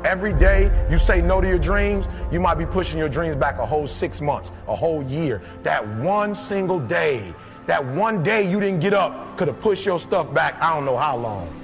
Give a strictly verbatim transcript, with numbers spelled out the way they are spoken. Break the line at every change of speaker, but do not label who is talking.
Every day you say no to your dreams, you might be pushing your dreams back a whole six months, a whole year. That one single day, that one day you didn't get up could have pushed your stuff back I don't know how long.